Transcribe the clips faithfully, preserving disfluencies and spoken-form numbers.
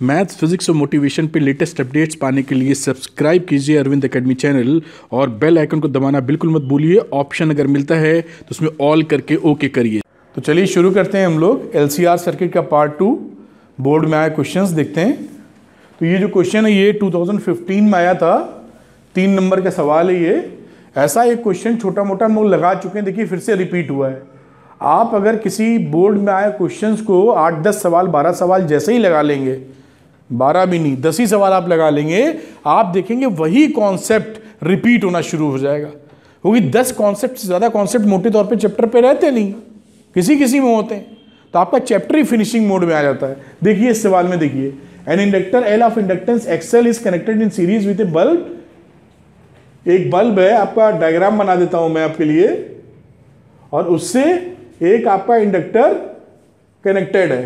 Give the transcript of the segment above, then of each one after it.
Maths, physics और motivation पे latest updates पाने के लिए सब्सक्राइब कीजिए अरविंद एकेडमी चैनल और बेल आइकन को दबाना बिल्कुल मत भूलिए। ऑप्शन अगर मिलता है तो उसमें ऑल करके ओके करिए। तो चलिए शुरू करते हैं हम लोग एलसीआर सर्किट का पार्ट टू। बोर्ड में आए क्वेश्चंस देखते हैं। तो ये जो क्वेश्चन है ये टू थाउजेंड फिफ्टीन में आया था, तीन नंबर का सवाल है ये। ऐसा एक क्वेश्चन छोटा मोटा हम लोग लगा चुके हैं, देखिए फिर से रिपीट हुआ है। आप अगर किसी बोर्ड में आए क्वेश्चंस को आठ दस सवाल बारह सवाल जैसे ही लगा लेंगे, बारह भी नहीं दस ही सवाल आप लगा लेंगे, आप देखेंगे वही कॉन्सेप्ट रिपीट होना शुरू हो जाएगा। क्योंकि दस कॉन्सेप्ट से ज़्यादा कॉन्सेप्ट मोटे तौर पे चैप्टर पे रहते नहीं, किसी किसी में होते हैं, तो आपका चैप्टर ही फिनिशिंग मोड में आ जाता है। देखिए इस सवाल में देखिए, an inductor L of inductance XL is connected in series with a bulb. एक बल्ब है, आपका डायग्राम बना देता हूं मैं आपके लिए, और उससे एक आपका इंडक्टर कनेक्टेड है।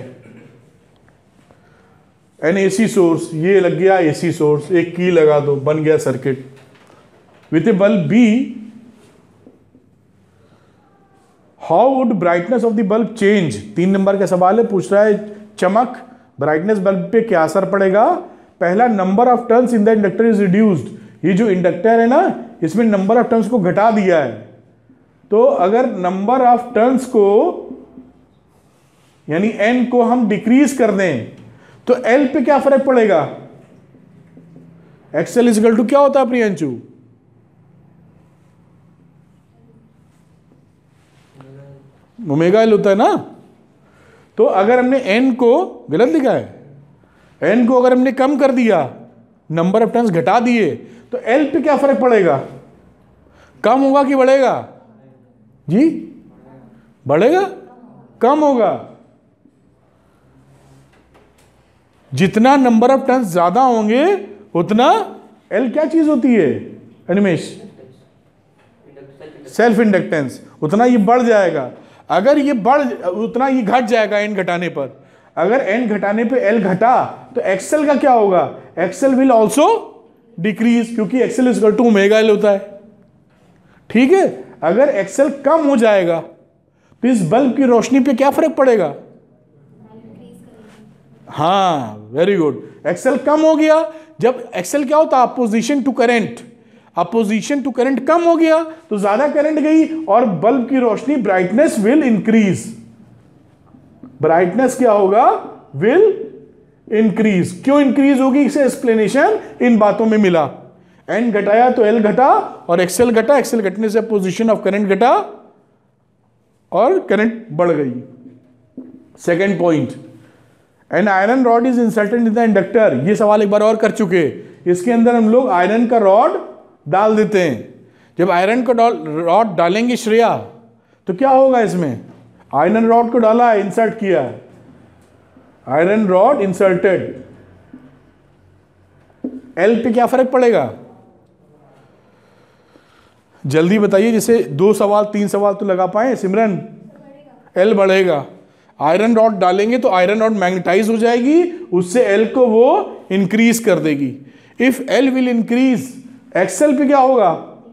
एन एसी सोर्स, ये लग गया एसी सोर्स, एक की लगा दो, बन गया सर्किट। With a bulb B, how would brightness of the bulb change. तीन नंबर का सवाल है, पूछ रहा है चमक, ब्राइटनेस बल्ब पे क्या असर पड़ेगा। पहला, number of turns in the inductor is reduced. ये जो इंडक्टर है ना, इसमें नंबर ऑफ टर्न्स को घटा दिया है। तो अगर नंबर ऑफ टर्न्स को यानी एन को हम डिक्रीज कर दें तो एल पे क्या फर्क पड़ेगा। एक्सएल इज इक्वल टू क्या होता है प्रियंशु, ओमेगा एल होता है ना। तो अगर हमने एन को, गलत लिखा है, एन को अगर हमने कम कर दिया, नंबर ऑफ टर्न्स घटा दिए, तो एल पे क्या फर्क पड़ेगा, कम होगा कि बढ़ेगा जी, बढ़ेगा, कम होगा। जितना नंबर ऑफ टर्न्स ज्यादा होंगे उतना एल क्या चीज होती है अनिमेश, सेल्फ इंडक्टेंस, उतना ये बढ़ जाएगा। अगर ये बढ़, उतना ये घट जाएगा एन घटाने पर। अगर एन घटाने पे एल घटा तो एक्सएल का क्या होगा, एक्सएल विल ऑल्सो डिक्रीज, क्योंकि XL is equal to omega L होता है। ठीक है, अगर एक्सएल कम हो जाएगा तो इस बल्ब की रोशनी पे क्या फर्क पड़ेगा। हाँ, वेरी गुड, एक्सएल कम हो गया। जब एक्सएल क्या होता है, opposition to current, opposition to current कम हो गया तो ज्यादा करंट गई और बल्ब की रोशनी, ब्राइटनेस विल इंक्रीज। ब्राइटनेस क्या होगा, विल इंक्रीज। क्यों इंक्रीज होगी, इसे एक्सप्लेनेशन इन बातों में मिला। एन घटाया तो एल घटा और एक्सएल घटा, एक्सएल घटने से पोजीशन ऑफ करंट घटा और करंट बढ़ गई। Second point, an iron rod is inserted in the inductor. ये सवाल एक बार और कर चुके, इसके अंदर हम लोग आयरन का रॉड डाल देते हैं। जब आयरन का रॉड डालेंगे श्रेया, तो क्या होगा, इसमें आयरन रॉड को डाला है, इंसर्ट किया है, आयरन रॉड इंसर्टेड, एल पे क्या फर्क पड़ेगा, जल्दी बताइए। जैसे दो सवाल तीन सवाल तो लगा पाए सिमरन, एल बढ़ेगा। आयरन रॉड डालेंगे तो आयरन रॉड मैग्नेटाइज हो जाएगी, उससे एल को वो इंक्रीज कर देगी। If L will increase, XL पे क्या होगा,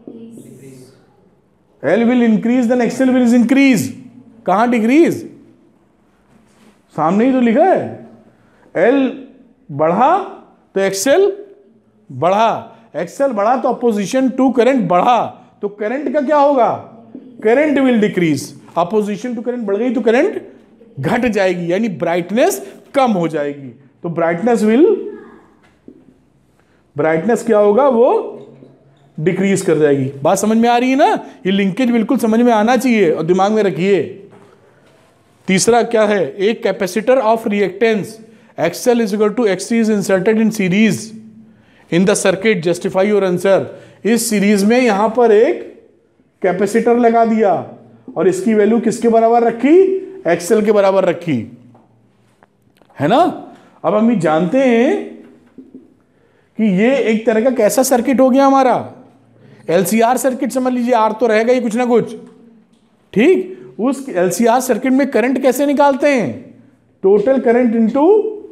L will increase then XL will increase. कहां डिक्रीज, सामने ही तो लिखा है, एल बढ़ा तो एक्सएल बढ़ा, एक्सएल बढ़ा तो अपोजिशन टू करंट बढ़ा, तो करंट का क्या होगा, current will decrease. Opposition to current बढ़ गई तो करंट घट जाएगी, यानी ब्राइटनेस कम हो जाएगी। तो ब्राइटनेस विल, ब्राइटनेस क्या होगा, वो डिक्रीज कर जाएगी। बात समझ में आ रही है ना, ये लिंकेज बिल्कुल समझ में आना चाहिए और दिमाग में रखिए। तीसरा क्या है, एक capacitor of reactance XL is equal to XC is inserted in series in the circuit, justify your answer. इस सीरीज में यहां पर एक कैपेसिटर लगा दिया और इसकी वैल्यू किसके बराबर रखी, एक्सएल के बराबर रखी, है ना। अब हम ये जानते हैं कि ये एक तरह का कैसा सर्किट हो गया हमारा, एलसीआर सर्किट समझ लीजिए, आर तो रहेगा ही कुछ ना कुछ। ठीक, उस एलसीआर सर्किट में करंट कैसे निकालते हैं, total current into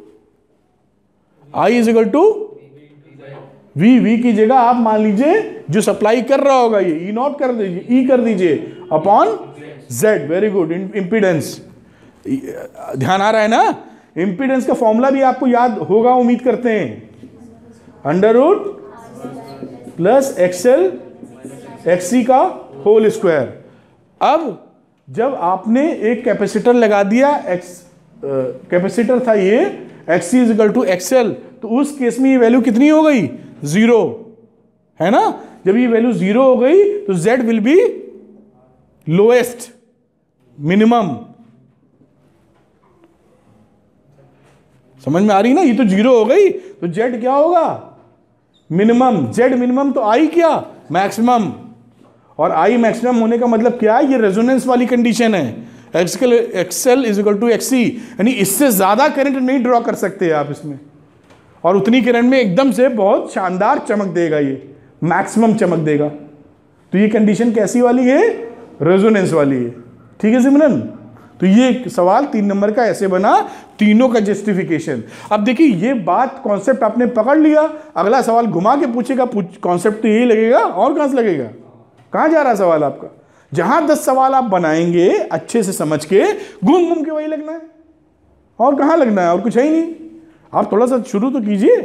I is equal to V. V की जगह आप मान लीजिए जो सप्लाई कर रहा होगा ये ई नॉट कर दीजिए, ई कर दीजिए upon Z. Very good, impedance ध्यान आ रहा है ना इम्पीडेंस का फॉर्मूला भी आपको याद होगा उम्मीद करते हैं, under root plus XL XC का होल स्क्वायर। अब जब आपने एक कैपेसिटर लगा दिया, एक्स कैपेसिटर था ये, XC is equal to XL, तो उस केस में ये वैल्यू कितनी हो गई, जीरो, है ना। जब ये वैल्यू जीरो हो गई तो Z will be lowest minimum. समझ में आ रही ना, ये तो जीरो हो गई तो Z क्या होगा, मिनिमम। Z मिनिमम तो I क्या, मैक्सिमम। और I मैक्सिमम होने का मतलब क्या है, ये रेजोनेंस वाली कंडीशन है, XL is equal to XC, यानी इससे ज्यादा करंट नहीं ड्रॉ कर सकते आप इसमें, और उतनी करंट में एकदम से बहुत शानदार चमक देगा, ये मैक्सिमम चमक देगा। तो ये कंडीशन कैसी वाली है, रेजोनेंस वाली है, ठीक है सिमरन। तो ये सवाल तीन नंबर का ऐसे बना, तीनों का जस्टिफिकेशन। अब देखिए ये बात कॉन्सेप्ट आपने पकड़ लिया, अगला सवाल घुमा के पूछेगा, कॉन्सेप्ट तो यही लगेगा, और कहां से लगेगा, कहां जा रहा है सवाल आपका। जहां दस सवाल आप बनाएंगे अच्छे से समझ के, घूम घूम के वही लगना है, और कहां लगना है, और कुछ है ही नहीं। आप थोड़ा सा शुरू तो कीजिए,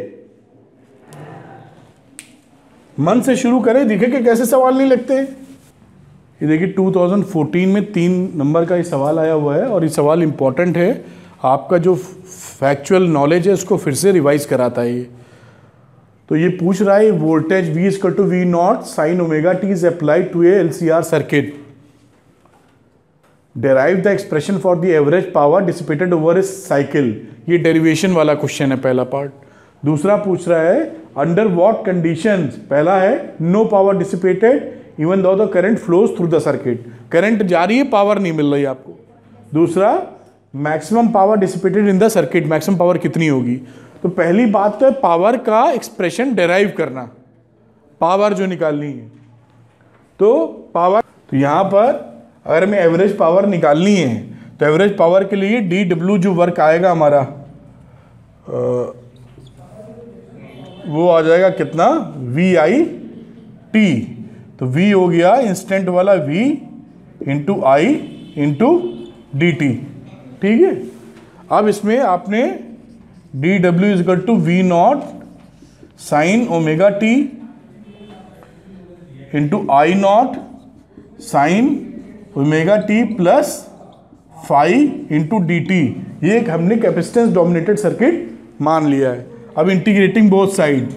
मन से शुरू करें, दिखे कि कैसे सवाल नहीं लगते। ये देखिए दो हज़ार चौदह में तीन नंबर का ये सवाल आया हुआ है, और ये सवाल इंपॉर्टेंट है, आपका जो फैक्चुअल नॉलेज है उसको फिर से रिवाइज कराता है ये। तो ये पूछ रहा है voltage V equal to V naught sine omega T is applied to a L C R circuit, derive the expression for the average power dissipated over a cycle. ये डेरिवेशन वाला क्वेश्चन है पहला पार्ट। दूसरा पूछ रहा है under what conditions, पहला है no power dissipated even though the current flows through the circuit, current जा रही है, पावर नहीं मिल रही आपको। दूसरा maximum power dissipated in the circuit, maximum power कितनी होगी। तो पहली बात तो है पावर का एक्सप्रेशन डेराइव करना, पावर जो निकालनी है। तो पावर, तो यहां पर अगर हमें एवरेज पावर निकालनी है तो एवरेज पावर के लिए डी डब्ल्यू जो वर्क आएगा हमारा, आ, वो आ जाएगा कितना, वी आई टी। तो V हो गया इंस्टेंट वाला V into I into D T, ठीक है। अब इसमें आपने D W is equal to V naught sine omega T into I naught sine omega T plus five into D T. ये एक हमने कैपेसिटेंस डोमिनेटेड सर्किट मान लिया है। अब इंटीग्रेटिंग बोथ साइड,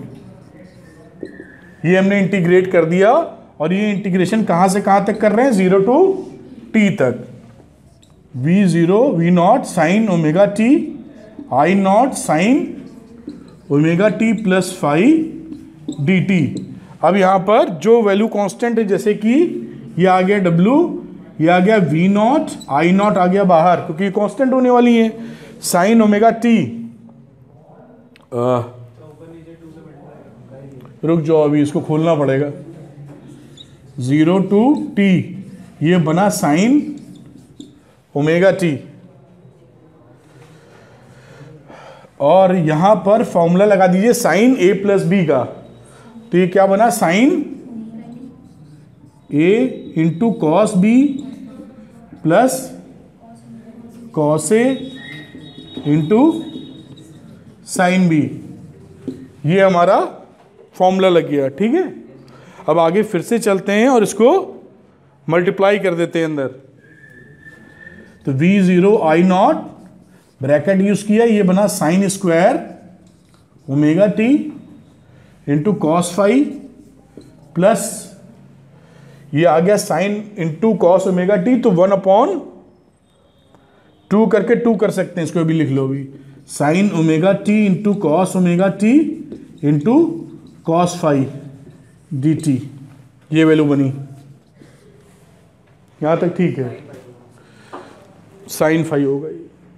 ये हमने इंटीग्रेट कर दिया, और ये इंटीग्रेशन कहां से कहां तक कर रहे हैं, जीरो टू टी तक। V zero V naught sine omega T I naught sine omega T plus five D T. अब यहां पर जो वैल्यू कांस्टेंट है, जैसे कि ये आ गया W, ये आ गया वी नॉट, आई नॉट आ गया बाहर क्योंकि ये कांस्टेंट होने वाली है, साइन ओमेगा टी। रुक जाओ अभी इसको खोलना पड़ेगा, जीरो टू टी, ये बना साइन ओमेगा टी, और यहां पर फॉर्मूला लगा दीजिए साइन ए प्लस बी का। तो ये क्या बना, sine A into cos B plus cos A into sine B, ये हमारा फॉर्मूला लग गया, ठीक है। अब आगे फिर से चलते हैं और इसको मल्टीप्लाई कर देते हैं अंदर। तो V zero I naught bracket use किया, ये बना sine square omega T into cos five plus ये आ गया sine into cos omega T, तो वन अपॉन टू करके टू कर सकते हैं, इसको भी लिख लो भी, sine omega T into cos omega T into cos five D T, ये वैल्यू बनी। यहां तक ठीक है, साइन फाइव हो गई।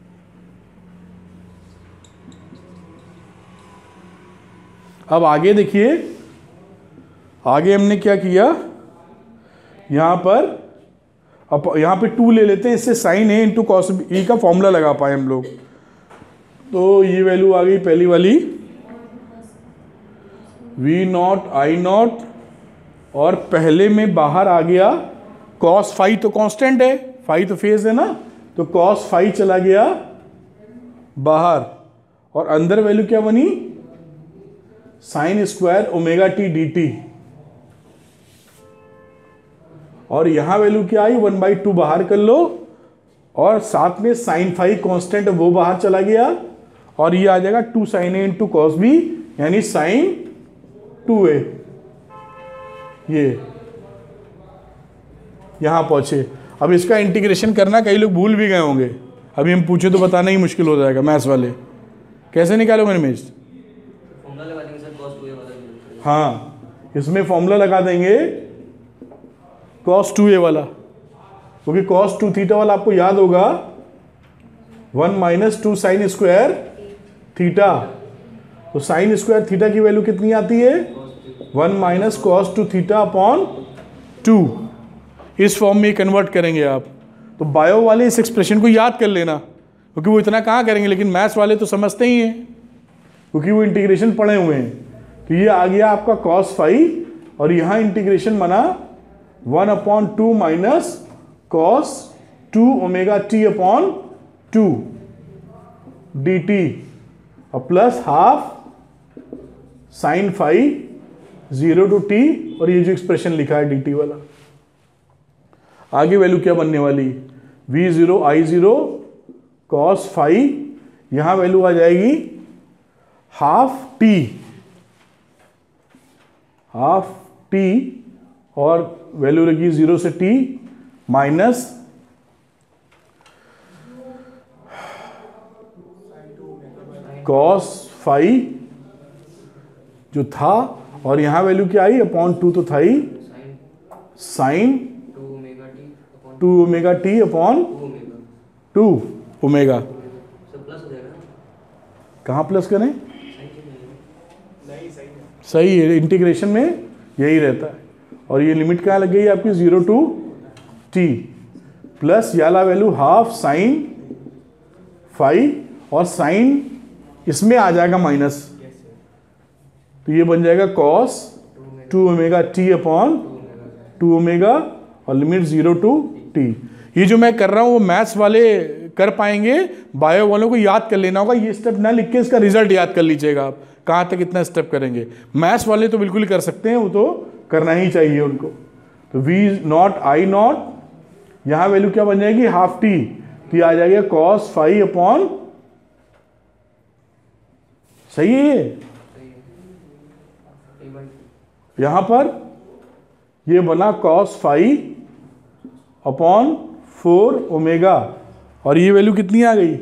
अब आगे देखिए, आगे हमने क्या किया, यहां पर अब यहां पे टू ले लेते हैं, इससे sine A into cos A का फॉर्मूला लगा पाए हम लोग। तो ये वैल्यू आ गई पहली वाली, वी नॉट आई नॉट, और पहले में बाहर आ गया कॉस फाइव, तो कांस्टेंट है, फाइव तो फेज है ना, तो कॉस फाइव चला गया बाहर, और अंदर वैल्यू क्या बनी, sine square omega T D T, और यहां वैल्यू क्या आई, वन बाई टू बाहर कर लो, और साथ में साइन फाइव कांस्टेंट वो बाहर चला गया, और ये आ जाएगा two sine A into cos B, यानी साइन टू ए। ये यहां पहुंचे। अब इसका इंटीग्रेशन करना कई लोग भूल भी गए होंगे, अभी हम पूछे तो बताना ही मुश्किल हो जाएगा मैथ्स वाले। कैसे निकालोगे निमेश? हाँ, इसमें फॉर्मूला लगा देंगे कॉस टू ए वाला, क्योंकि कॉस टू थीटा वाला आपको याद होगा, one minus two sine square theta, तो साइन स्क्वायर थीटा की वैल्यू कितनी आती है, one minus cos two theta upon two. इस फॉर्म में कन्वर्ट करेंगे आप। तो बायो वाले इस एक्सप्रेशन को याद कर लेना, क्योंकि वो इतना कहाँ करेंगे, लेकिन मैथ्स वाले तो समझते ही हैं, क्योंकि वो इंटीग्रेशन पढ़े हुए हैं। तो ये आ गया आपका कॉस फाइव, और यहाँ इंटीग्रेशन बना one upon two minus cos two omega T upon two D T, और plus half sine five zero to T, और ये जो एक्सप्रेशन लिखा है डी टी वाला। आगे वैल्यू क्या बनने वाली, V zero I zero cos five, यहां वैल्यू आ जाएगी हाफ टी, हाफ टी, और वैल्यू लगी जीरो से टी माइनस कॉस फाइव जो था, और यहां वैल्यू क्या आई, अपॉन टू तो था ही, sine two omega T upon two omega. कहाँ प्लस करें, सही है, इंटीग्रेशन में यही रहता है। और ये लिमिट कहाँ लग गई आपकी, जीरो टू टी, प्लस याला वैल्यू हाफ साइन फाइव, और साइन इसमें आ जाएगा माइनस, तो ये बन जाएगा cos two omega T upon two omega, और लिमिट जीरो टू टी। ये जो मैं कर रहा हूँ वो मैथ्स वाले कर पाएंगे, बायो वालों को याद कर लेना होगा। ये स्टेप ना लिख के इसका रिजल्ट याद कर लीजिएगा आप, कहाँ तक इतना स्टेप करेंगे। मैथ्स वाले तो बिल्कुल ही कर सकते हैं, वो तो करना ही चाहिए उनको। तो वी नॉट आई नॉट, यहाँ वैल्यू क्या बन जाएगी, हाफ टी, तो ये आ जाएगा कॉस फाइव अपॉन, सही है ये, यहां पर ये बना cos phi upon four omega, और ये वैल्यू कितनी आ गई,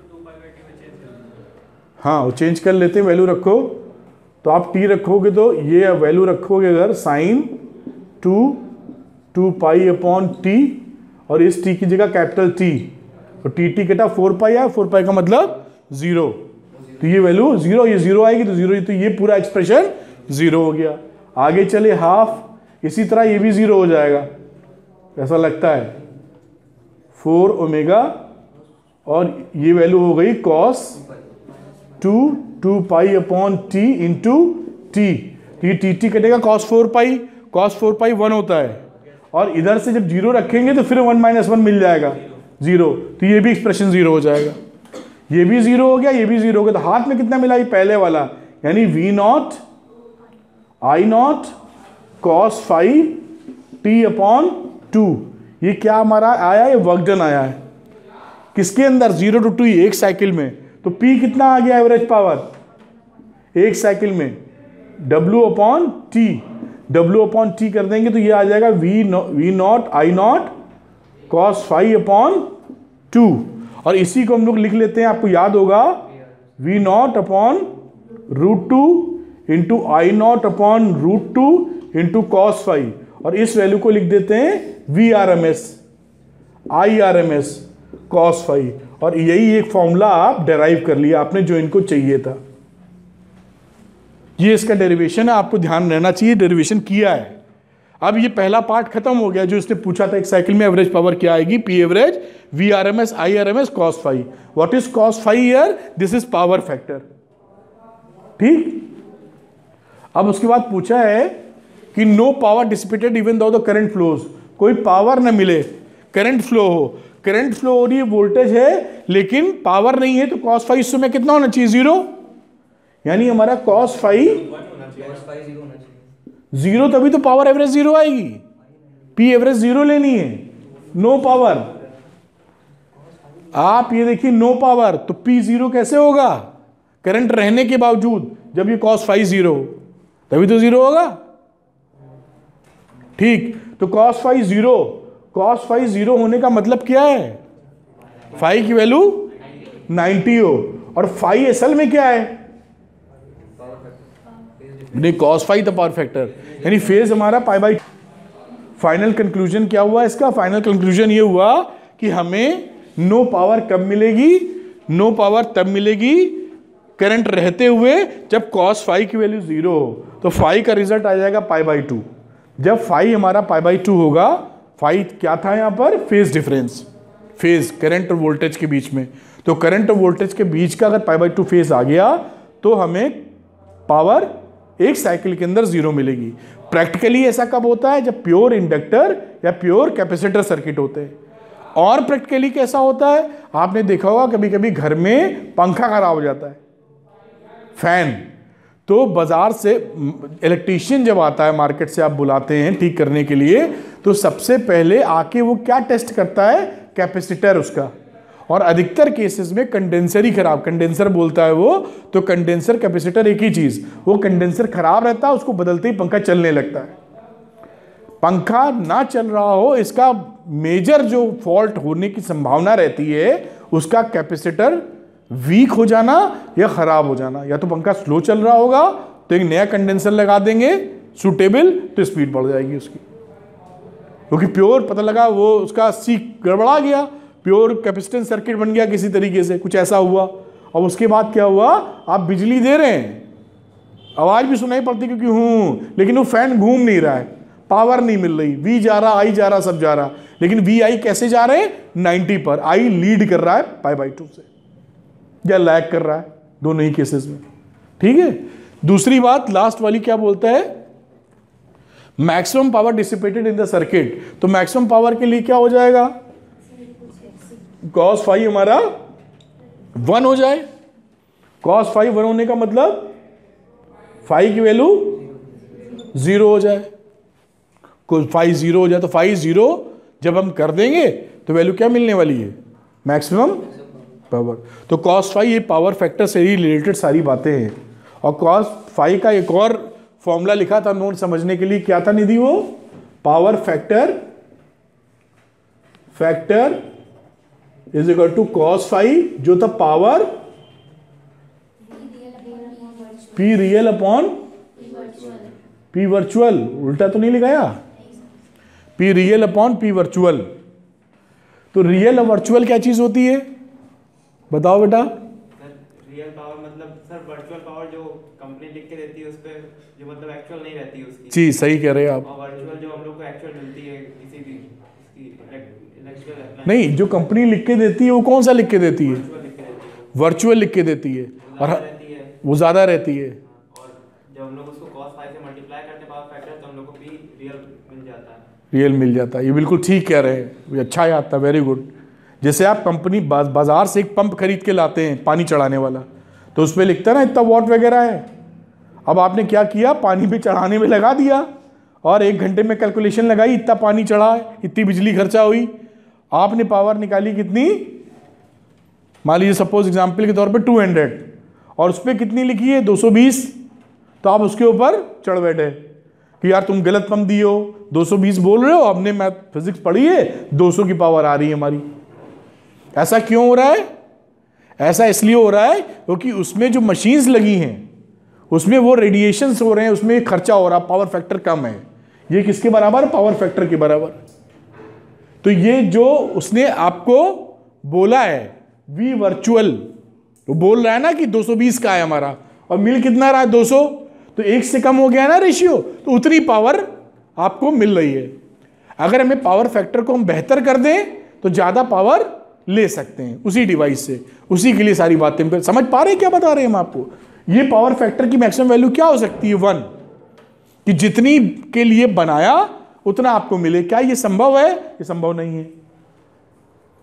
हाँ वो चेंज कर लेते हैं, वैल्यू रखो, तो आप टी रखोगे तो ये वैल्यू रखोगे अगर sine two two pi upon t, और इस टी की जगह कैपिटल टी, तो टी टी कटा फोर पाई आया, फोर पाई का मतलब जीरो, तो ये वैल्यू जीरो, ये जीरो आएगी तो जीरो, तो ये पूरा एक्सप्रेशन जीरो हो गया। आगे चले हाफ, इसी तरह ये भी जीरो हो जाएगा, ऐसा लगता है, फोर ओमेगा, और ये वैल्यू हो गई cos two two pi upon t into t, ये टी टी कटेगा cos four pi, cos four pi one होता है, और इधर से जब जीरो रखेंगे तो फिर वन माइनस वन मिल जाएगा जीरो, तो ये भी एक्सप्रेशन जीरो हो जाएगा। ये भी जीरो हो गया, ये भी जीरो हो गया, तो हाथ में कितना मिला, ये पहले वाला, यानी V naught I naught cos phi t upon two, ये क्या हमारा आया, ये वर्क डन आया है, किसके अंदर, जीरो टू टू, एक साइकिल में, तो पी कितना आ गया एवरेज पावर एक साइकिल में, W upon t, W upon t कर देंगे तो ये आ जाएगा V no V naught I naught cos phi upon two, और इसी को हम लोग लिख लेते हैं, आपको याद होगा, V naught upon root two into I naught upon root two into cos phi, और इस वैल्यू को लिख देते हैं V R M S I R M S cos phi, और यही एक फॉर्मूला आप डेराइव कर लिया आपने जो इनको चाहिए था। ये इसका डेरिवेशन है, आपको ध्यान रहना चाहिए, डेरिवेशन किया है। अब ये पहला पार्ट खत्म हो गया, जो इसने पूछा था एक साइकिल में एवरेज पावर क्या आएगी, P average, V R M S, I R M S, cos phi. What is cos phi here, this is power factor, ठीक। अब उसके बाद पूछा है कि no power dissipated even though the current flows, कोई पावर ना मिले, करंट फ्लो हो, करंट फ्लो हो रही है, वोल्टेज है, लेकिन पावर नहीं है, तो कॉस फाइव इस समय कितना होना चाहिए? जीरो। यानी हमारा कॉस फाइव जीरो, तभी तो पावर एवरेज जीरो आएगी। पी एवरेज जीरो लेनी है, नो पावर। आप ये देखिए नो पावर, तो पी जीरो कैसे होगा? करंट रहने के बावजूद, जब ये कॉस फाइव जीरो तभी तो जीरो होगा। ठीक, तो cos phi zero, cos phi zero होने का मतलब क्या है? फाइव की वैल्यू नाइंटी हो, और फाइव असल में क्या है? नहीं, कॉस फाइव तो पावर फैक्टर, यानी फेज हमारा पाई बाई। फाइनल कंक्लूजन क्या हुआ इसका? फाइनल कंक्लूजन ये हुआ कि हमें नो पावर कब मिलेगी? नो पावर तब मिलेगी करंट रहते हुए जब कॉस फाइव की वैल्यू जीरो हो। तो फाइव का रिजल्ट आ जाएगा पाई बाई टू। जब फाइव हमारा पाई बाई टू होगा, फाइव क्या था यहां पर? फेज डिफरेंस, फेज करंट और वोल्टेज के बीच में। तो करंट और वोल्टेज के बीच का अगर पाई बाई टू फेज आ गया तो हमें पावर एक साइकिल के अंदर जीरो मिलेगी। प्रैक्टिकली ऐसा कब होता है? जब प्योर इंडक्टर या प्योर कैपेसिटर सर्किट होते हैं। और प्रैक्टिकली कैसा होता है? आपने देखा होगा कभी कभी घर में पंखा खराब हो जाता है, फैन, तो बाजार से इलेक्ट्रीशियन जब आता है, मार्केट से आप बुलाते हैं ठीक करने के लिए, तो सबसे पहले आके वो क्या टेस्ट करता है? कैपेसिटर उसका। और अधिकतर केसेस में कंडेंसर ही खराब, कंडेंसर बोलता है वो, तो कंडेंसर कैपेसिटर एक ही चीज, वो कंडेंसर खराब रहता है, उसको बदलते ही पंखा चलने लगता है। पंखा ना चल रहा हो, इसका मेजर जो फॉल्ट होने की संभावना रहती है उसका कैपेसिटर वीक हो जाना या खराब हो जाना। या तो पंखा स्लो चल रहा होगा तो एक नया कंडेंसर लगा देंगे सूटेबल, तो स्पीड बढ़ जाएगी उसकी, क्योंकि प्योर पता लगा वो उसका सी गड़बड़ा गया, प्योर कैपेसिटेंस सर्किट बन गया किसी तरीके से, कुछ ऐसा हुआ। और उसके बाद क्या हुआ? आप बिजली दे रहे हैं, आवाज भी सुनाई पड़ती क्योंकि हूं, लेकिन वो फैन घूम नहीं रहा है, पावर नहीं मिल रही, वी जा रहा, आई जा रहा, सब जा रहा, लेकिन वी आई कैसे जा रहे हैं? नाइंटी पर। आई लीड कर रहा है पाई बाई टू से, या लैग कर रहा है, दोनों ही केसेस में। ठीक है। दूसरी बात लास्ट वाली क्या बोलता है? Maximum power dissipated in the circuit. तो मैक्सिमम पावर के लिए क्या हो जाएगा? कॉस फाइव हमारा वन हो जाए। कॉस फाइव वन होने का मतलब फाइव की वैल्यू जीरो हो जाए। फाइव जीरो हो जाए, तो फाइव जीरो जब हम कर देंगे तो वैल्यू क्या मिलने वाली है? Maximum power. तो कॉस फाइव ये पावर फैक्टर से ही रिलेटेड सारी बातें हैं। और कॉस फाइव का एक और फॉर्मूला लिखा था नोट समझने के लिए, क्या था निधि? वो power factor factor is equal to cos five, जो था power P real upon P virtual. उल्टा तो नहीं लिखाया? P real upon P virtual. तो रियल और वर्चुअल क्या चीज होती है? बताओ बेटा। रियल पावर मतलब सर वर्चुअल पावर जो कंपनी लिख के देती है उस पे, जो मतलब एक्चुअल नहीं रहती है उसकी। जी सही कह रहे हैं आप। और वर्चुअल जो हम लोग को एक्चुअल मिलती है किसी भी इसकी इलेक्ट्रिकल। नहीं, जो कंपनी लिख के देती है वो कौन सा लिख के देती है? वर्चुअल लिख के देती है, और वो ज्यादा रहती है। और जब हम लोग उसको कॉस फाइव से मल्टीप्लाई करते हैं पावर फैक्टर, तो हम लोग को भी रियल मिल जाता है। रियल मिल जाता है, ये बिल्कुल ठीक कह रहे हैं, ये अच्छा याद था, वेरी गुड। जैसे आप कंपनी बाजार से एक पंप खरीद के लाते हैं पानी चढ़ाने वाला, तो उसमें लिखता है ना इतना वॉट वगैरह है। अब आपने क्या किया? पानी पे चढ़ाने में लगा दिया और एक घंटे में कैलकुलेशन लगाई, इतना पानी चढ़ा, इतनी बिजली खर्चा हुई, आपने पावर निकाली कितनी? मान लीजिए सपोज एग्जाम्पल के तौर पे टू हंड्रेड, और उस पर कितनी लिखी है? दो सौ बीस। तो आप उसके ऊपर चढ़ बैठे कि यार तुम गलत पंप दिए हो, दो सौ बीस बोल रहे हो, हमने मैथ फिजिक्स पढ़ी है, दो सौ की पावर आ रही है हमारी। ऐसा क्यों हो रहा है? ऐसा इसलिए हो रहा है क्योंकि उसमें जो मशीन्स लगी हैं उसमें वो रेडिएशंस हो रहे हैं, उसमें खर्चा हो रहा, पावर फैक्टर कम है। ये किसके बराबर? पावर फैक्टर के बराबर। तो ये जो उसने आपको बोला है वी वर्चुअल, वो बोल रहा है ना कि दो सौ बीस का है हमारा, और मिल कितना रहा है? दो सौ। तो एक से कम हो गया ना रेशियो, तो उतनी पावर आपको मिल रही है। अगर हमें पावर फैक्टर को हम बेहतर कर दें तो ज्यादा पावर ले सकते हैं उसी डिवाइस से। उसी के लिए सारी बातें समझ पा रहे हैं क्या बता रहे हैं हम आपको? ये पावर फैक्टर की मैक्सिमम वैल्यू क्या हो सकती है? वन, कि जितनी के लिए बनाया उतना आपको मिले। क्या ये संभव है? ये संभव नहीं है।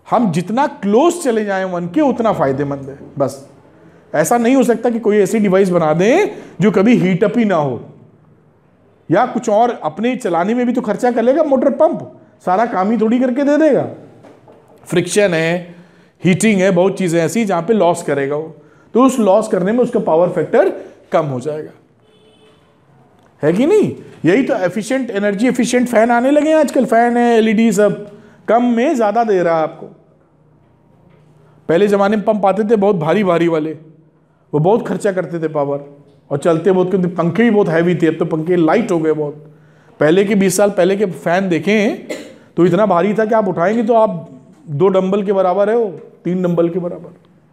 हम जितना क्लोज चले जाएं वन के उतना फायदेमंद है। बस ऐसा नहीं हो सकता कि कोई ऐसी डिवाइस बना दें जो कभी हीट अप ही ना हो, या कुछ और अपने चलाने में भी तो खर्चा कर लेगा मोटर पंप, सारा काम ही थोड़ी करके दे देगा। फ्रिक्शन है, हीटिंग है, बहुत चीजें ऐसी जहां पे लॉस करेगा वो, तो उस लॉस करने में उसका पावर फैक्टर कम हो जाएगा, है कि नहीं। यही तो एफिशिएंट, एनर्जी एफिशिएंट फैन आने लगे हैं आजकल, फैन है, एलईडी, सब कम में ज्यादा दे रहा है आपको। पहले जमाने में पंप आते थे बहुत भारी भारी वाले, वो बहुत खर्चा करते थे पावर, और चलते बहुत, क्योंकि पंखे भी बहुत हैवी थे। अब तो पंखे लाइट हो गए बहुत। पहले के बीस साल पहले के फैन देखें तो इतना भारी था कि आप उठाएंगे तो आप दो डंबल के बराबर है, वो तीन डंबल के बराबर।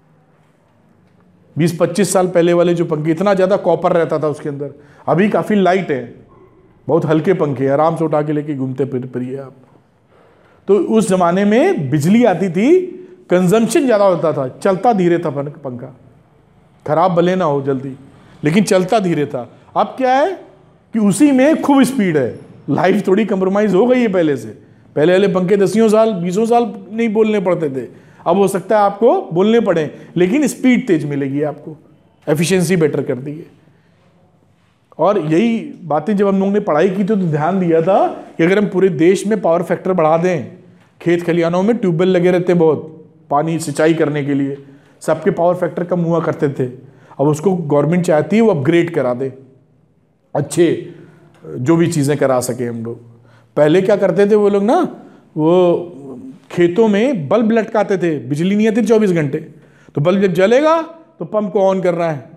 बीस पच्चीस साल पहले वाले जो पंखे, इतना ज़्यादा कॉपर रहता था उसके अंदर। अभी काफ़ी लाइट है, बहुत हल्के पंखे, आराम से उठा के लेके घूमते फिरिए आप। तो उस जमाने में बिजली आती थी, कंजम्पशन ज़्यादा होता था, चलता धीरे था पंखा, खराब भले ना हो जल्दी, लेकिन चलता धीरे था। अब क्या है कि उसी में खूब स्पीड है, लाइफ थोड़ी कंप्रोमाइज हो गई है पहले से। पहले वाले पंखे दसियों साल बीसों साल नहीं बोलने पड़ते थे, अब हो सकता है आपको बोलने पड़े, लेकिन स्पीड तेज मिलेगी आपको, एफिशिएंसी बेटर कर दी है। और यही बातें जब हम लोगों ने पढ़ाई की तो, तो ध्यान दिया था कि अगर हम पूरे देश में पावर फैक्टर बढ़ा दें, खेत खलिहानों में ट्यूबवेल लगे रहते बहुत पानी सिंचाई करने के लिए, सबके पावर फैक्टर कम हुआ करते थे। अब उसको गवर्नमेंट चाहती है वो अपग्रेड करा दे, अच्छे जो भी चीज़ें करा सके हम लोग। पहले क्या करते थे वो लोग ना, वो खेतों में बल्ब लटकाते थे, बिजली नहीं आती चौबीस घंटे, तो बल्ब जब जलेगा तो पंप को ऑन करना है,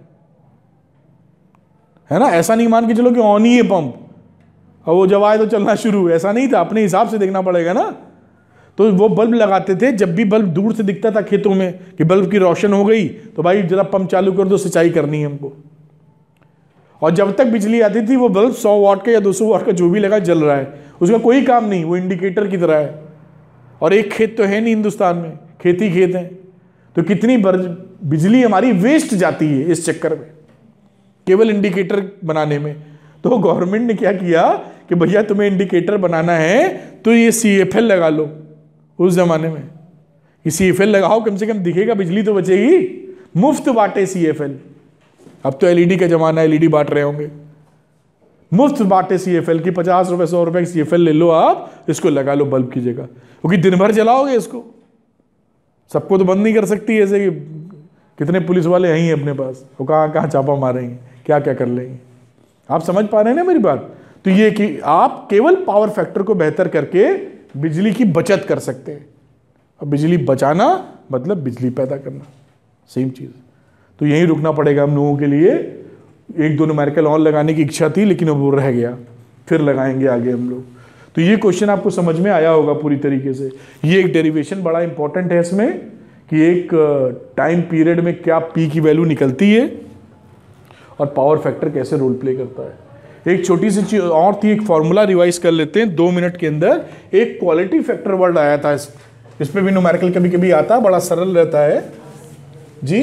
है ना। ऐसा नहीं मान के चलो कि ऑन ही है पंप और वो जब आए तो चलना शुरू, ऐसा नहीं था, अपने हिसाब से देखना पड़ेगा ना। तो वो बल्ब लगाते थे, जब भी बल्ब दूर से दिखता था खेतों में कि बल्ब की रोशन हो गई तो भाई जरा पंप चालू कर दो, सिंचाई करनी है हमको। और जब तक बिजली आती थी वो बल्ब सौ वाट का या दो सौ वाट का जो भी लगा जल रहा है, उसका कोई काम नहीं, वो इंडिकेटर की तरह है। और एक खेत तो है नहीं हिंदुस्तान में, खेती खेत है, तो कितनी बिजली हमारी वेस्ट जाती है इस चक्कर में, केवल इंडिकेटर बनाने में। तो गवर्नमेंट ने क्या किया कि भैया तुम्हें इंडिकेटर बनाना है तो ये सी एफ एल लगा लो। उस जमाने में ये सी एफ एल लगाओ, कम से कम दिखेगा, बिजली तो बचेगी, मुफ्त बांटे सी एफ एल। अब तो एल ई डी का जमाना है, एल ई डी बांट रहे होंगे, मुफ्त बांटे सी एफ एल की, पचास रुपए सौ रुपए की सी एफ एल ले लो आप, इसको लगा लो बल्ब की जगह, क्योंकि दिन भर जलाओगे इसको, सबको तो बंद नहीं कर सकती, ऐसे कि कितने पुलिस वाले हैं ही अपने पास, वो कहाँ कहाँ छापा मारेंगे, क्या क्या कर लेंगे। आप समझ पा रहे हैं ना मेरी बात। तो ये कि आप केवल पावर फैक्टर को बेहतर करके बिजली की बचत कर सकते हैं, और बिजली बचाना मतलब बिजली पैदा करना, सेम चीज़। तो यहीं रुकना पड़ेगा हम लोगों के लिए। एक दो न्यूमेरिकल और लगाने की इच्छा थी, लेकिन अब वो रह गया, फिर लगाएंगे आगे हम लोग। तो ये क्वेश्चन आपको समझ में आया होगा पूरी तरीके से। ये एक डेरिवेशन बड़ा इंपॉर्टेंट है इसमें, कि एक टाइम पीरियड में क्या पी की वैल्यू निकलती है और पावर फैक्टर कैसे रोल प्ले करता है। एक छोटी सी चीज और थी, एक फॉर्मूला रिवाइज कर लेते हैं दो मिनट के अंदर। एक क्वालिटी फैक्टर वर्ड आया था, इस, इस पे भी न्यूमेरिकल कभी कभी आता है, बड़ा सरल रहता है जी।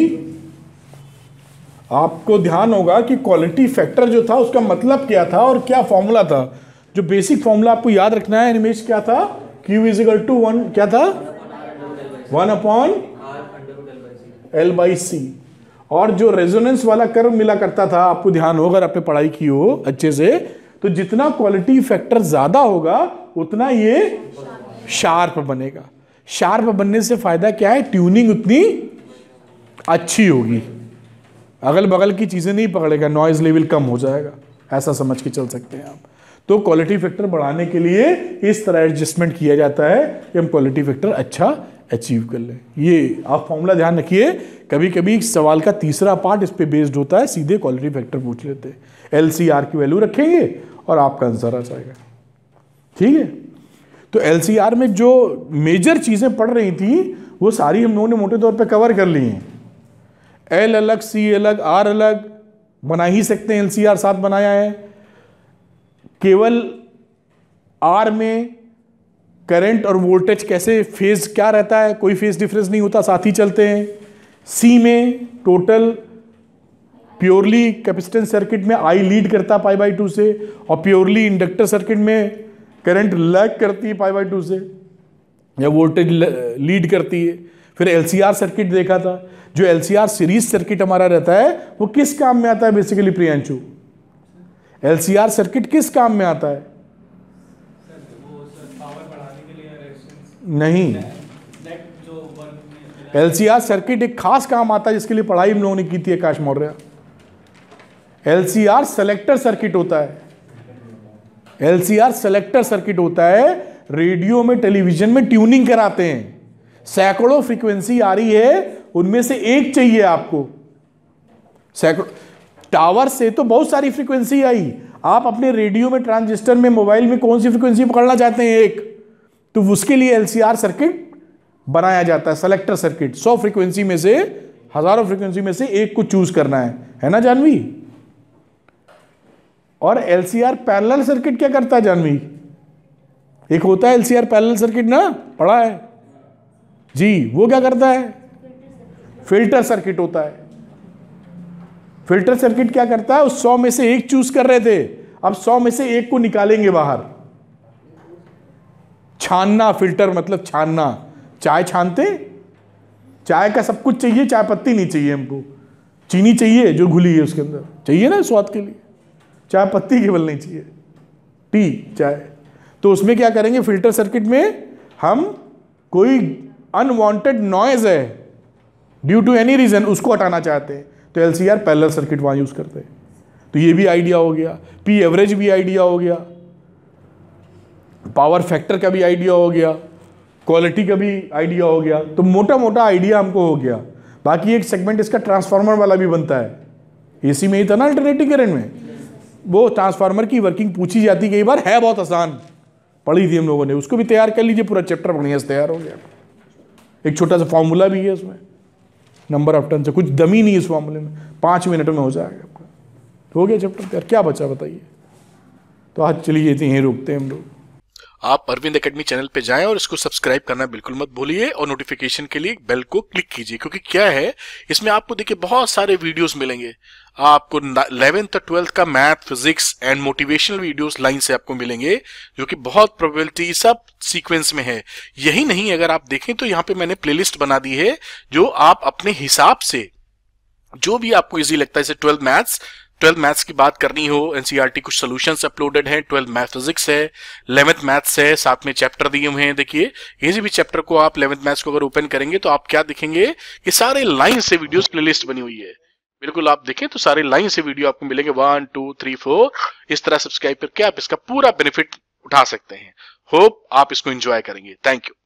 आपको ध्यान होगा कि क्वालिटी फैक्टर जो था उसका मतलब क्या था और क्या फॉर्मूला था। जो बेसिक फॉर्मूला आपको याद रखना है निमेश, क्या था, Q is equal to one, क्या था, one upon L by C. और जो रेजोनेंस वाला कर्व मिला करता था, आपको ध्यान होगा, अगर आपने पढ़ाई की हो अच्छे से, तो जितना क्वालिटी फैक्टर ज्यादा होगा उतना ये शार्प बनेगा। शार्प बनने से फायदा क्या है, ट्यूनिंग उतनी अच्छी होगी, अगल बगल की चीजें नहीं पकड़ेगा, नॉइज लेवल कम हो जाएगा, ऐसा समझ के चल सकते हैं आप। तो क्वालिटी फैक्टर बढ़ाने के लिए इस तरह एडजस्टमेंट किया जाता है कि हम क्वालिटी फैक्टर अच्छा अचीव कर लें। ये आप फॉर्मूला ध्यान रखिए, कभी कभी सवाल का तीसरा पार्ट इस पे बेस्ड होता है, सीधे क्वालिटी फैक्टर पूछ लेते हैं, एल सी आर की वैल्यू रखेंगे और आपका आंसर आ जाएगा, ठीक है। तो एल सी आर में जो मेजर चीजें पढ़ रही थी वो सारी हम लोगों ने मोटे तौर पे कवर कर ली हैं। एल अलग, सी अलग, आर अलग, बना ही सकते हैं, एल सी आर साथ बनाया है। केवल आर में करंट और वोल्टेज कैसे, फेज क्या रहता है, कोई फेज डिफरेंस नहीं होता, साथ ही चलते हैं। सी में टोटल प्योरली कैपेसिटेंस सर्किट में आई लीड करता पाई बाई टू से, और प्योरली इंडक्टर सर्किट में करंट लैग करती है पाई बाई टू से। या वोल्टेज लीड करती है। फिर एलसीआर सर्किट देखा था। जो एलसीआर सीरीज सर्किट हमारा रहता है वो किस काम में आता है बेसिकली प्रियांशु? एलसीआर सर्किट किस काम में आता है? नहीं, एलसीआर सर्किट एक खास काम आता है जिसके लिए पढ़ाई हम लोगों ने की थी Akash Maurya. LCR selector circuit होता है। एलसीआर सेलेक्टर सर्किट होता है, रेडियो में टेलीविजन में ट्यूनिंग कराते हैं। सैकड़ों फ्रीक्वेंसी आ रही है, उनमें से एक चाहिए आपको। सैकड़ों टावर से तो बहुत सारी फ्रीक्वेंसी आई, आप अपने रेडियो में, ट्रांजिस्टर में, मोबाइल में कौन सी फ्रीक्वेंसी पकड़ना चाहते हैं? एक, तो उसके लिए एलसीआर सर्किट बनाया जाता है, सेलेक्टर सर्किट। सौ फ्रीक्वेंसी में से, हजारों फ्रीक्वेंसी में से एक को चूज करना है, है ना जानवी? और एलसीआर पैरेलल सर्किट क्या करता है जानवी? एक होता है एलसीआर पैरेलल सर्किट ना, पढ़ा है जी। वो क्या करता है? फिल्टर सर्किट होता है। फिल्टर सर्किट क्या करता है? उस सौ में से एक चूज कर रहे थे, अब सौ में से एक को निकालेंगे बाहर। छानना, फिल्टर मतलब छानना। चाय छानते, चाय का सब कुछ चाहिए, चाय पत्ती नहीं चाहिए हमको, चीनी चाहिए जो घुली है उसके अंदर, चाहिए ना स्वाद के लिए, चाय पत्ती केवल नहीं चाहिए, टी चाय। तो उसमें क्या करेंगे? फिल्टर सर्किट में हम कोई अनवांटेड नॉइज है ड्यू टू एनी रीजन, उसको हटाना चाहते हैं, तो एलसीआर पैरेलल सर्किट वहां यूज करते हैं। तो ये भी आइडिया हो गया, पी एवरेज भी आइडिया हो गया, पावर फैक्टर का भी आइडिया हो गया, क्वालिटी का भी आइडिया हो गया। तो मोटा मोटा आइडिया हमको हो गया। बाकी एक सेगमेंट इसका ट्रांसफार्मर वाला भी बनता है, एसी में ही था ना, अल्टरनेटिंग करंट में। वो ट्रांसफार्मर की वर्किंग पूछी जाती कई बार, है बहुत आसान, पढ़ी थी हम लोगों ने, उसको भी तैयार कर लीजिए, पूरा चैप्टर बढ़िया से तैयार हो गया। एक छोटा सा फॉर्मूला भी है उसमें, नंबर ऑफ टर्न से, कुछ दमी नहीं इस फॉर्मूले में, पाँच मिनट में हो जाएगा आपका, हो गया चैप्टर तैयार। क्या बचा बताइए? तो आज चलिए यहीं रोकते हैं हम लोग। आप अरविंद एकेडमी चैनल पे जाएं और इसको सब्सक्राइब करना बिल्कुल मत भूलिए, और नोटिफिकेशन के लिए बेल को क्लिक कीजिए, क्योंकि क्या है इसमें आपको देखिए बहुत सारे वीडियोस मिलेंगे। आपको इलेवेंथ और ट्वेल्थ का math, physics and motivational videos line से आपको मिलेंगे, जो कि बहुत प्रोबेबिलिटी सब सीक्वेंस में है। यही नहीं, अगर आप देखें तो यहाँ पे मैंने प्लेलिस्ट बना दी है, जो आप अपने हिसाब से जो भी आपको इजी लगता है, जैसे ट्वेल्थ मैथ्स ट्वेल्थ मैथ्स की बात करनी हो, एनसीईआरटी कुछ सॉल्यूशंस अपलोडेड हैं, ट्वेल्थ मैथ फिजिक्स है, इलेवेंथ मैथ्स है, साथ में चैप्टर दिए हुए हैं। देखिए ये भी चैप्टर को आप इलेवेंथ मैथ्स को अगर ओपन करेंगे तो आप क्या दिखेंगे कि सारे लाइन से वीडियोस प्लेलिस्ट बनी हुई है। बिल्कुल आप देखें तो सारे लाइन से वीडियो आपको मिलेंगे, वन टू थ्री फोर, इस तरह सब्सक्राइब करके आप इसका पूरा बेनिफिट उठा सकते हैं। होप आप इसको एंजॉय करेंगे। Thank you.